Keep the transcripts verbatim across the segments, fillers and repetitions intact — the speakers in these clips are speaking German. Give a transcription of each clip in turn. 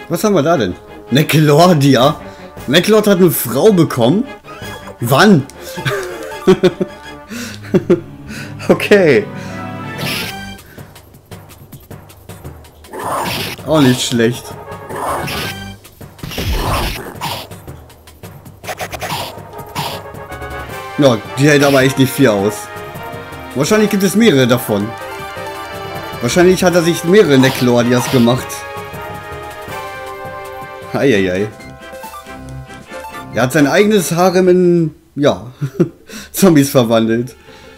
Was haben wir da denn? Neclordia. Neclord hat eine Frau bekommen? Wann? Okay. Auch nicht schlecht. Ja, die hält aber echt nicht viel aus. Wahrscheinlich gibt es mehrere davon. Wahrscheinlich hat er sich mehrere Neclordias gemacht. Eieiei. Er hat sein eigenes Harem in, ja, Zombies verwandelt.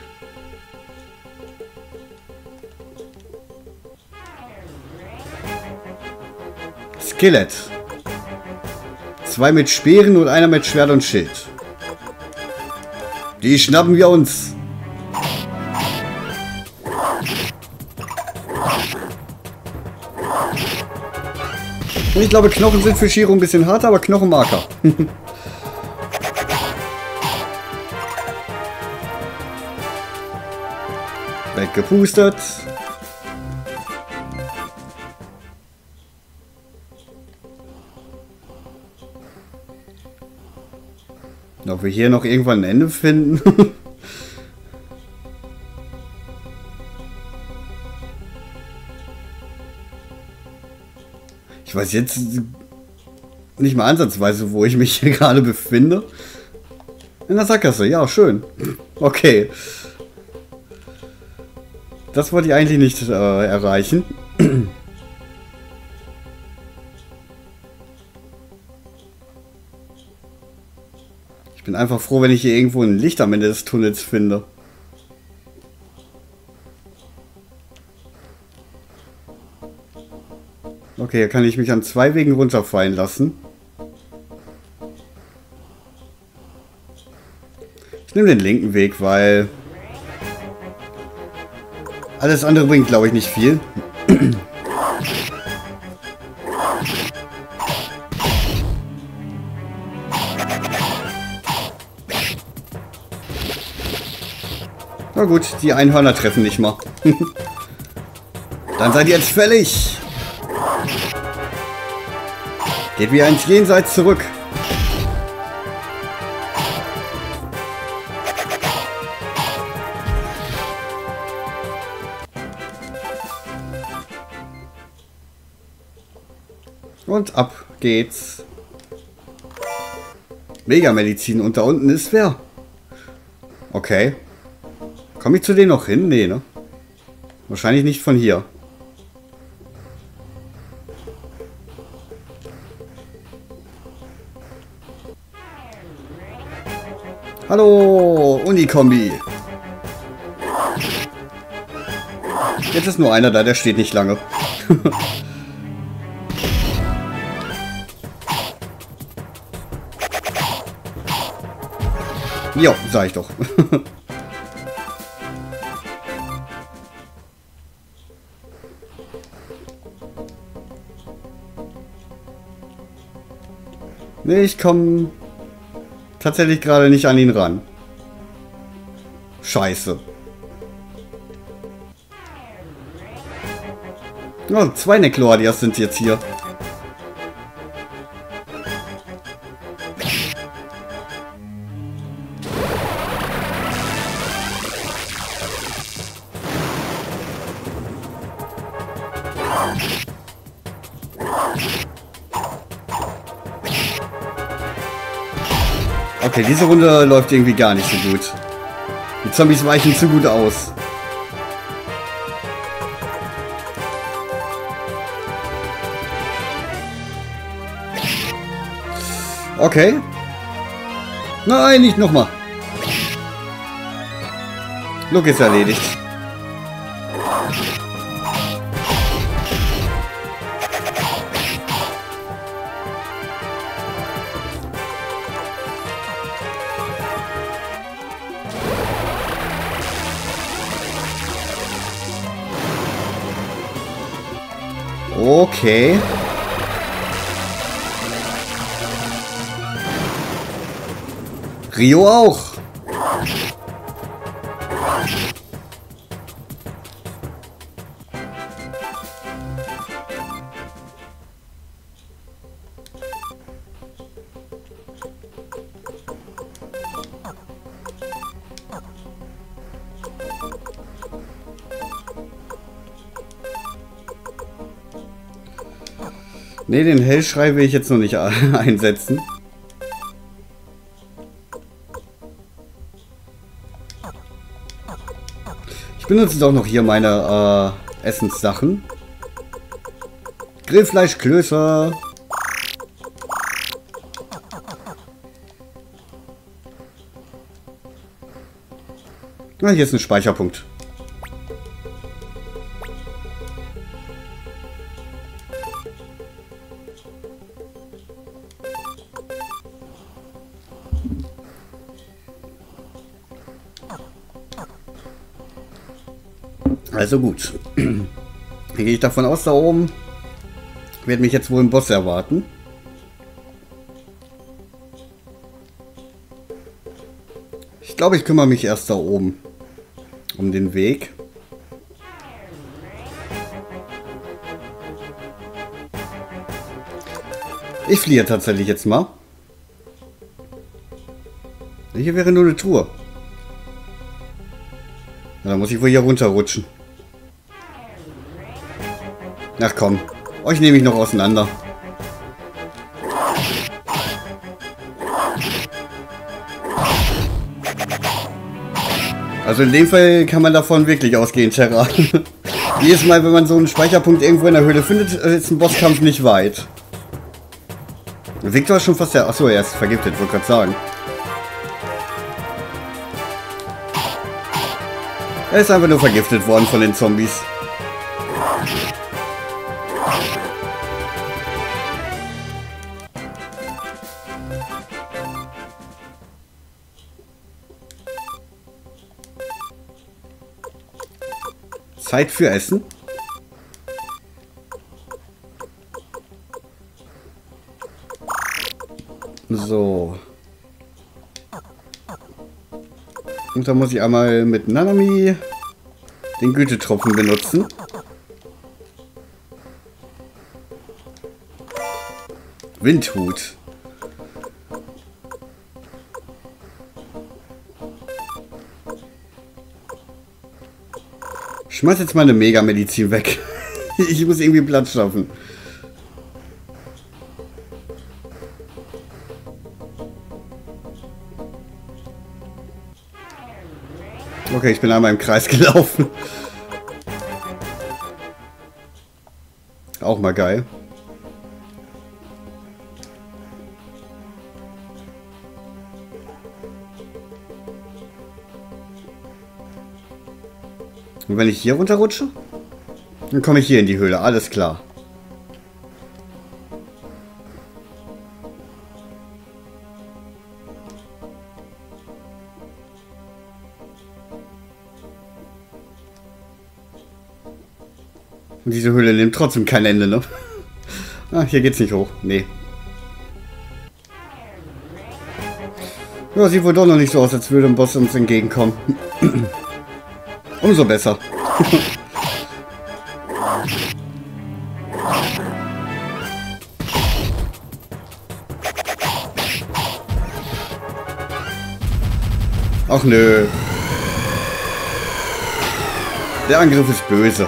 Skelett. Zwei mit Speeren und einer mit Schwert und Schild. Die schnappen wir uns. Und ich glaube, Knochen sind für Shiro ein bisschen hart, aber Knochenmarker. Weggepustet. Ob wir hier noch irgendwann ein Ende finden? Ich weiß jetzt nicht mal ansatzweise, wo ich mich hier gerade befinde. In der Sackgasse, ja, schön. Okay. Das wollte ich eigentlich nicht äh, erreichen. Ich bin einfach froh, wenn ich hier irgendwo ein Licht am Ende des Tunnels finde. Okay, hier kann ich mich an zwei Wegen runterfallen lassen. Ich nehme den linken Weg, weil alles andere bringt, glaube ich, nicht viel. Na gut, die Einhörner treffen nicht mal. Dann seid ihr jetzt fällig. Geht wieder ins Jenseits zurück. Und ab geht's. Megamedizin. Und da unten ist wer? Okay. Komme ich zu denen noch hin? Nee, ne? Wahrscheinlich nicht von hier. Hallo, Unikombi. Jetzt ist nur einer da, der steht nicht lange. Jo, sag ich doch. Nee, ich komme tatsächlich gerade nicht an ihn ran. Scheiße. Oh, zwei Neclordias sind jetzt hier. Okay, diese Runde läuft irgendwie gar nicht so gut. Die Zombies weichen zu gut aus. Okay. Nein, nicht nochmal. Look ist erledigt. Okay. Rio auch. Ne, den Hellschrei will ich jetzt noch nicht einsetzen. Ich benutze doch noch hier meine äh, Essenssachen. Grillfleischklöße. Na, hier ist ein Speicherpunkt. Also gut. Dann gehe ich davon aus, da oben wird mich jetzt wohl ein Boss erwarten. Ich glaube, ich kümmere mich erst da oben um den Weg. Ich fliehe tatsächlich jetzt mal. Hier wäre nur eine Truhe. Na, dann muss ich wohl hier runterrutschen. Ach komm, euch nehme ich noch auseinander. Also in dem Fall kann man davon wirklich ausgehen, Terra. Jedes Mal, wenn man so einen Speicherpunkt irgendwo in der Höhle findet, ist ein Bosskampf nicht weit. Victor ist schon fast der... Achso, er ist vergiftet, wollte gerade sagen. Er ist einfach nur vergiftet worden von den Zombies. Zeit für Essen. So. Und da muss ich einmal mit Nanami den Gütetropfen benutzen. Windhut. Ich schmeiß jetzt mal eine Mega-Medizin weg. Ich muss irgendwie Platz schaffen. Okay, ich bin einmal im Kreis gelaufen. Auch mal geil. Und wenn ich hier runterrutsche, dann komme ich hier in die Höhle. Alles klar. Und diese Höhle nimmt trotzdem kein Ende, ne? Ah, hier geht's nicht hoch. Nee. Ja, sieht wohl doch noch nicht so aus, als würde ein Boss uns entgegenkommen. Umso besser. Ach nö. Der Angriff ist böse.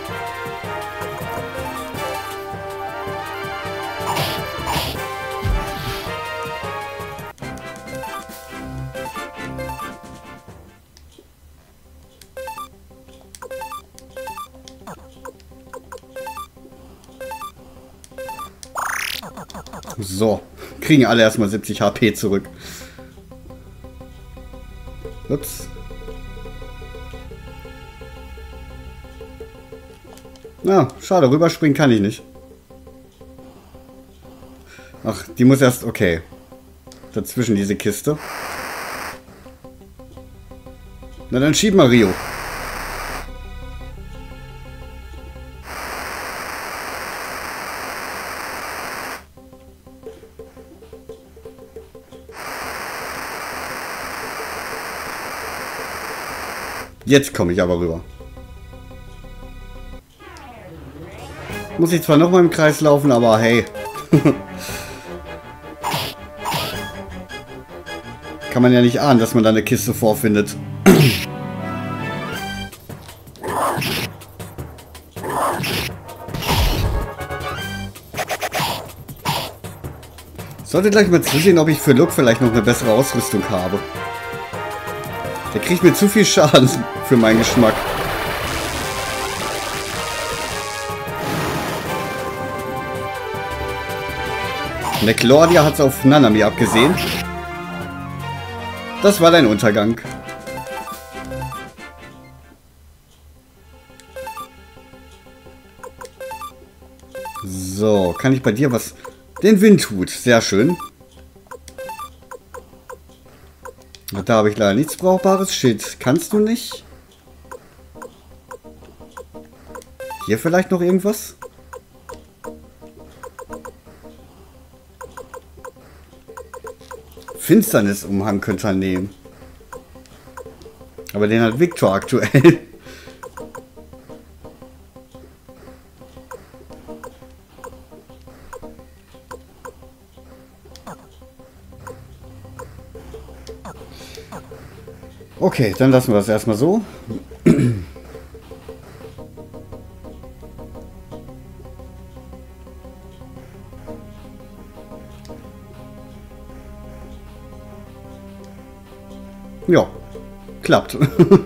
So, kriegen alle erstmal siebzig H P zurück. Ups. Na, schade, rüberspringen kann ich nicht. Ach, die muss erst... Okay. Dazwischen diese Kiste. Na dann schieb mal Rio. Jetzt komme ich aber rüber. Muss ich zwar noch mal im Kreis laufen, aber hey. Kann man ja nicht ahnen, dass man da eine Kiste vorfindet. Sollte gleich mal zusehen, ob ich für Luke vielleicht noch eine bessere Ausrüstung habe. Der kriegt mir zu viel Schaden für meinen Geschmack. Und der Claudia hat es auf Nanami abgesehen. Das war dein Untergang. So, kann ich bei dir was... Den Windhut, sehr schön. Da habe ich leider nichts Brauchbares. Schild kannst du nicht. Hier vielleicht noch irgendwas? Finsternisumhang könnte er nehmen. Aber den hat Victor aktuell. Okay, dann lassen wir es erstmal so. Ja, klappt.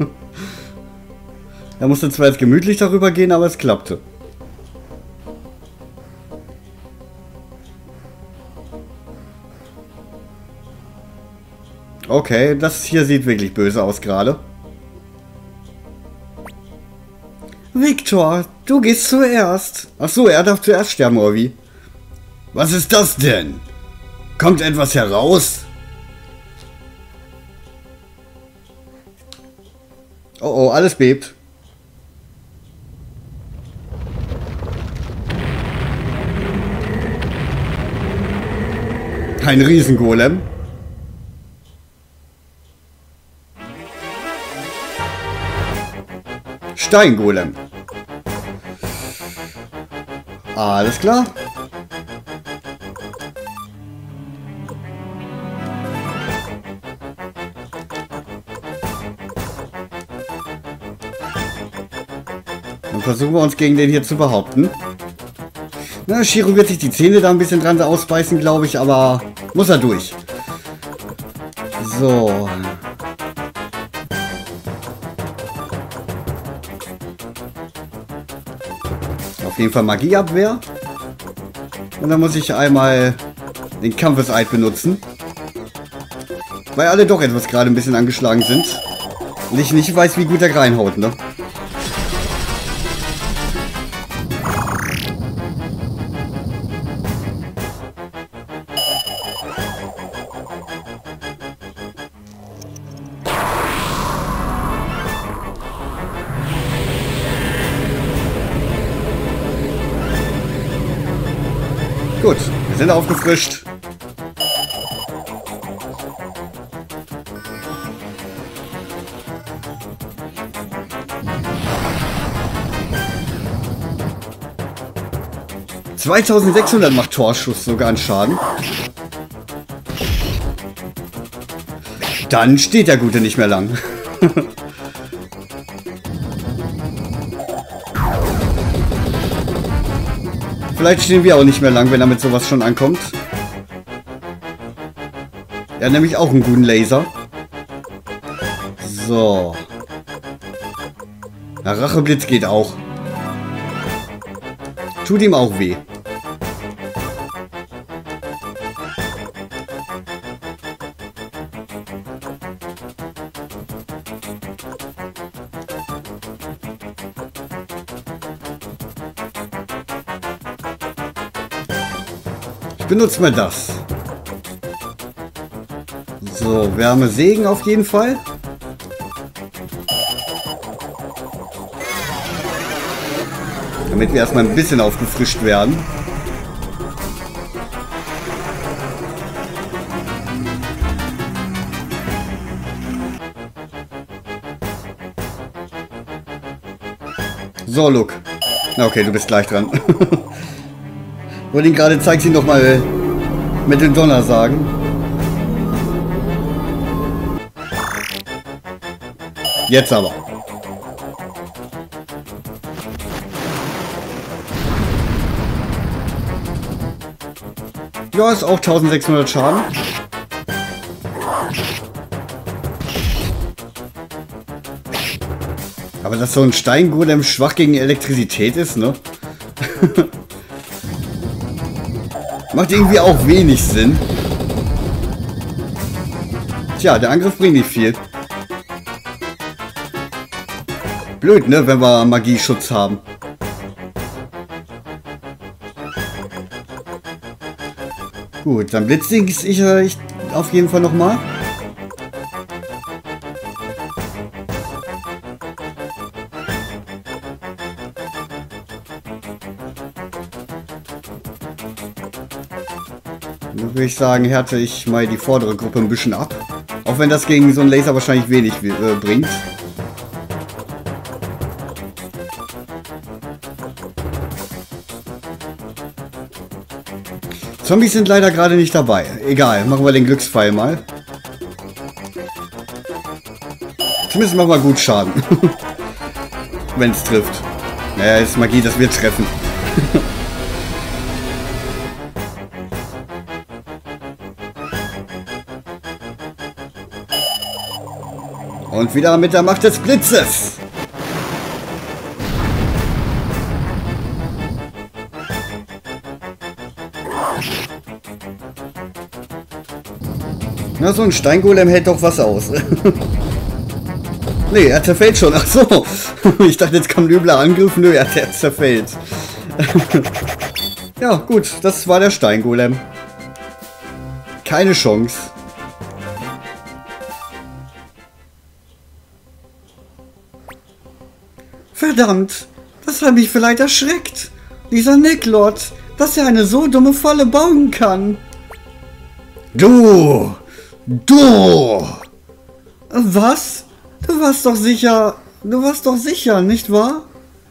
Er musste zwar jetzt gemütlich darüber gehen, aber es klappte. Okay, das hier sieht wirklich böse aus gerade. Victor, du gehst zuerst. Ach so, er darf zuerst sterben, oder wie? Was ist das denn? Kommt etwas heraus? Oh oh, alles bebt. Ein Riesengolem. Steingolem. Alles klar. Dann versuchen wir uns gegen den hier zu behaupten. Na, Shiro wird sich die Zähne da ein bisschen dran ausbeißen, glaube ich, aber muss er durch. So. Auf jeden Fall Magieabwehr. Und dann muss ich einmal den Kampfeseid benutzen. Weil alle doch etwas gerade ein bisschen angeschlagen sind. Und ich nicht weiß, wie gut er reinhaut, ne? Gut, wir sind aufgefrischt. zweitausendsechshundert macht Torschuss sogar an Schaden. Dann steht der Gute nicht mehr lang. Vielleicht stehen wir auch nicht mehr lang, wenn er mit sowas schon ankommt. Er hat nämlich auch einen guten Laser. So. Der Racheblitz geht auch. Tut ihm auch weh. Benutzt mal das. So, Wärme Segen auf jeden Fall. Damit wir erstmal ein bisschen aufgefrischt werden. So, Luke. Okay, du bist gleich dran. Wollte ihn gerade, zeigt sie noch mal mit dem Donner sagen. Jetzt aber. Ja, ist auch eintausendsechshundert Schaden. Aber dass so ein Steingolem schwach gegen Elektrizität ist, ne? Macht irgendwie auch wenig Sinn. Tja, der Angriff bringt nicht viel. Blöd, ne, wenn wir Magieschutz haben. Gut, dann Blitzding ich, ich auf jeden Fall nochmal. Dann würde ich sagen, härte ich mal die vordere Gruppe ein bisschen ab. Auch wenn das gegen so einen Laser wahrscheinlich wenig äh, bringt. Zombies sind leider gerade nicht dabei. Egal, machen wir den Glückspfeil mal. Zumindest machen wir gut Schaden. Wenn es trifft. Naja, ist Magie, das wird treffen. Und wieder mit der Macht des Blitzes. Na, so ein Steingolem hält doch was aus. Nee, er zerfällt schon. Ach so. Ich dachte, jetzt kommt ein übler Angriff. Nö, er zerfällt. Ja, gut. Das war der Steingolem. Keine Chance. Verdammt. Das hat mich vielleicht erschreckt. Dieser Necklord, dass er eine so dumme Falle bauen kann. Du! Du! Was? Du warst doch sicher... Du warst doch sicher, nicht wahr?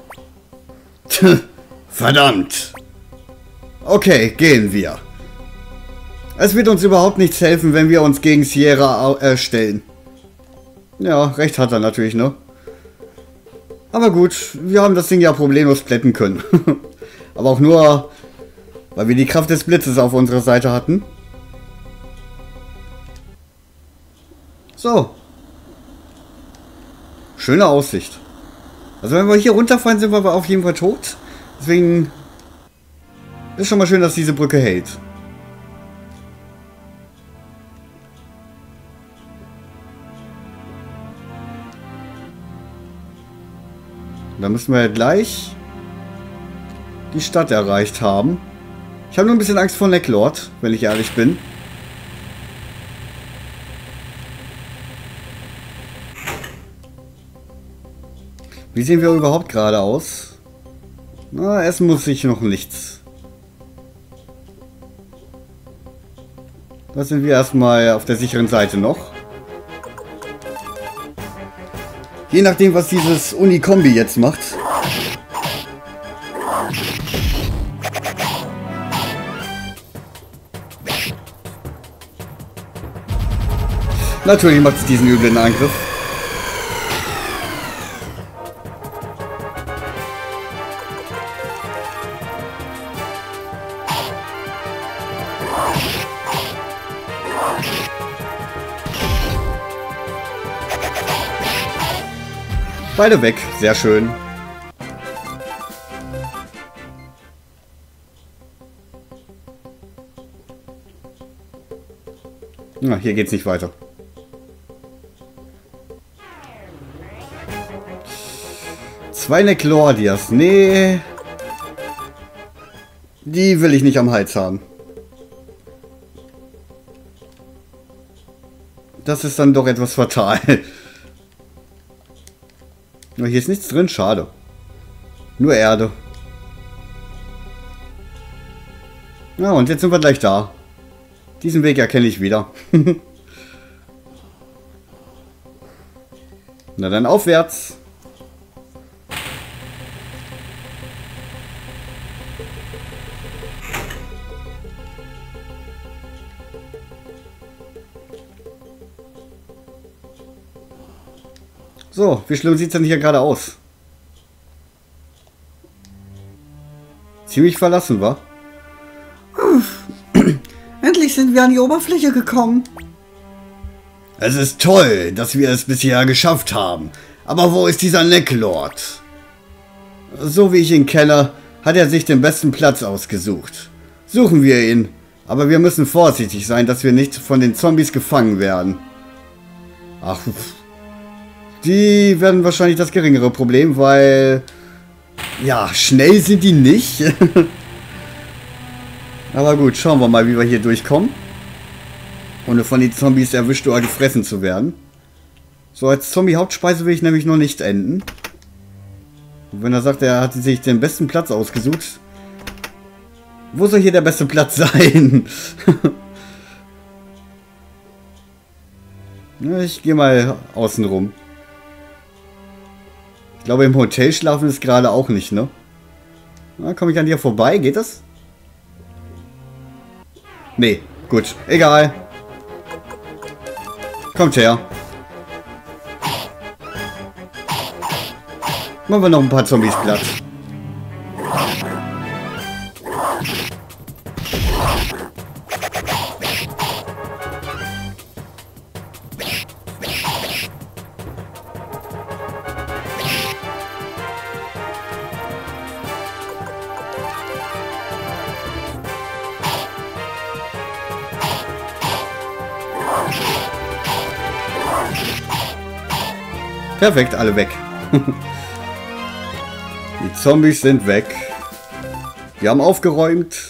Verdammt! Okay, gehen wir. Es wird uns überhaupt nichts helfen, wenn wir uns gegen Sierra äh, stellen. Ja, recht hat er natürlich, ne? Aber gut, wir haben das Ding ja problemlos plätten können. Aber auch nur, weil wir die Kraft des Blitzes auf unserer Seite hatten. So. Schöne Aussicht. Also wenn wir hier runterfallen, sind wir auf jeden Fall tot. Deswegen ist schon mal schön, dass diese Brücke hält. Dann müssen wir gleich die Stadt erreicht haben. Ich habe nur ein bisschen Angst vor Necklord, wenn ich ehrlich bin. Wie sehen wir überhaupt gerade aus? Na, es muss sich noch nichts. Da sind wir erstmal auf der sicheren Seite noch. Je nachdem, was dieses Unikombi jetzt macht. Natürlich macht es diesen üblen Angriff. Beide weg, sehr schön. Na, hier geht's nicht weiter. Zwei Neclordias, nee. Die will ich nicht am Hals haben. Das ist dann doch etwas fatal. Hier ist nichts drin, schade. Nur Erde. Ja, und jetzt sind wir gleich da. Diesen Weg erkenne ich wieder. Na dann aufwärts. So, wie schlimm sieht es denn hier gerade aus? Ziemlich verlassen, wa? sind wir an die Oberfläche gekommen. Es ist toll, dass wir es bisher geschafft haben. Aber wo ist dieser Necklord? So wie ich ihn kenne, hat er sich den besten Platz ausgesucht. Suchen wir ihn. Aber wir müssen vorsichtig sein, dass wir nicht von den Zombies gefangen werden. Ach, die werden wahrscheinlich das geringere Problem, weil... Ja, schnell sind die nicht. Aber gut, schauen wir mal, wie wir hier durchkommen. Ohne von den Zombies erwischt oder gefressen zu werden. So, als Zombie-Hauptspeise will ich nämlich noch nicht enden. Und wenn er sagt, er hat sich den besten Platz ausgesucht... Wo soll hier der beste Platz sein? Ich gehe mal außen rum. Ich glaube, im Hotel schlafen ist gerade auch nicht, ne? Na, komme ich an dir vorbei? Geht das? Nee, gut. Egal. Kommt her. Machen wir noch ein paar Zombies Platz. Perfekt, alle weg. Die Zombies sind weg. Wir haben aufgeräumt.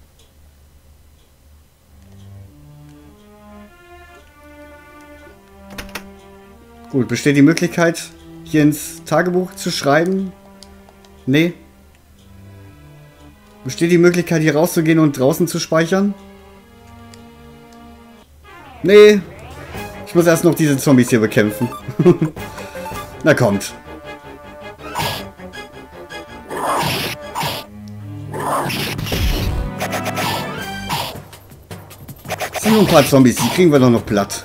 Gut, besteht die Möglichkeit, hier ins Tagebuch zu schreiben? Nee. Besteht die Möglichkeit, hier rauszugehen und draußen zu speichern? Nee. Ich muss erst noch diese Zombies hier bekämpfen. Na kommt. Es sind nur ein paar Zombies, die kriegen wir doch noch platt.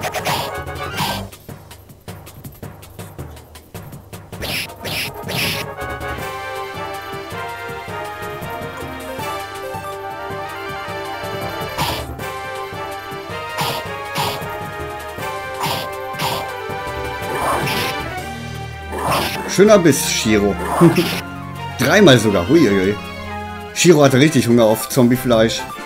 Schöner Biss, Shiro. Dreimal sogar. Huiuiui. Shiro hatte richtig Hunger auf Zombiefleisch.